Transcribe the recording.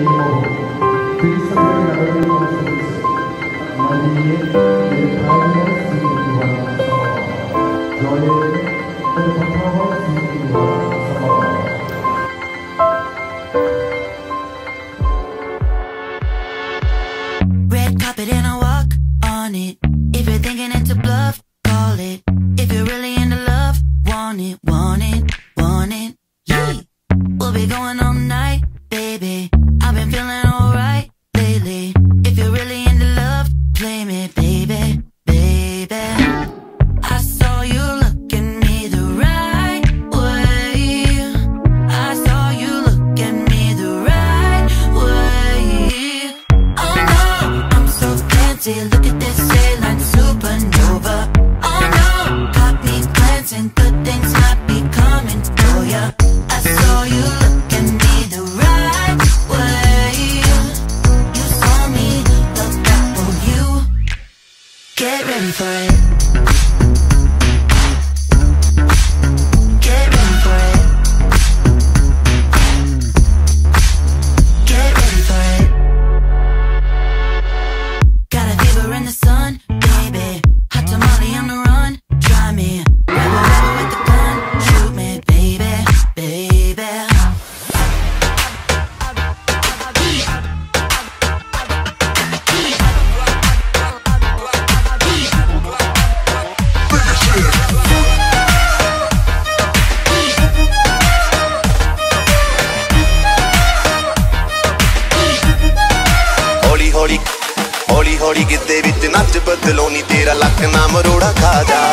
Red carpet and I walk on it. If you're thinking it's a bluff, call it. If you're really into love, want it, want it, want it. Yeah, we'll be going all night, baby. I've been feeling alright lately. If you're really into love, claim it, baby, baby. I saw you look at me the right way. I saw you look at me the right way. Oh no, I'm so fancy. Look at this saline supernova. Oh no, caught me glancing. Good things might be coming for ya. I saw you look at me the right way. You saw me look out for you. Get ready for it. Get ready for it. Get ready for it. Got a fever in the sun, baby. Hot tamale on the run. Try me. Rebel with the gun. Shoot me, baby, baby. हौली हौली गिद्दे विच नच बदलो नी तेरा luck ना मरोड़ा खा जा